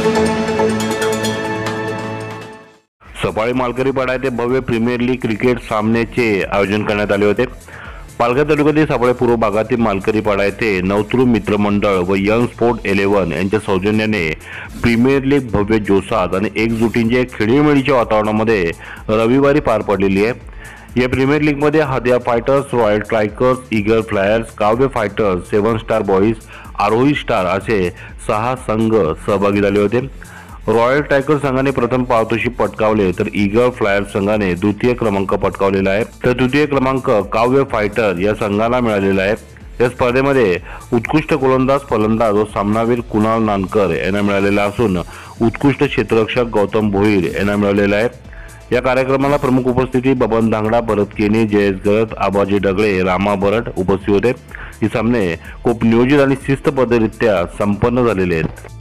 सफाळे मालकरी पाडा येथे भव्य प्रीमियर लीग क्रिकेट सामन्याचे आयोजन करण्यात आले होते। पालघर तालुक्यातील सफाळे पूर्व भागातील मालकरी पाडा येथे नवतरू मित्रमंडळ व यंग स्पोर्ट 11 यांच्या सौजन्याने प्रीमियर लीग भव्य जोशात आणि एकजुटींच्या खेळीमेळीच्या वातावरणामध्ये रविवारी पार पडलेली आहे। या प्रीमियर लीगमध्ये Hadiya fighters, royal strikers, eagle flyers, Kavya fighters, 7 star boys, Aarohi star असे 6 संघ सहभागी झाले होते। रॉयल टायगर संघाने प्रथम पारितोषिक पटकावले तर ईगल फ्लायर संघाने द्वितीय क्रमांक पटकावलेला आहे, तर तृतीय क्रमांक काव्य फायटर या संघाला मिळालेला आहे। या स्पर्धेमध्ये उत्कृष्ट गोलंदाज, फलंदाज व सामनावीर कुणाल नानकर यांना मिळालेला असून उत्कृष्ट क्षेत्ररक्षक गौतम भोईर यांना मिळालेला आहे। या कार्यक्रमाला प्रमुख उपस्थिती बबन धांगडा, भरत केनी, जयेश गरत, आबाजी डगळे, रामा बरट उपस्थित होते। हे सामने खूप नियोजित आणि शिस्तबद्धरित्या संपन्न झालेले आहेत।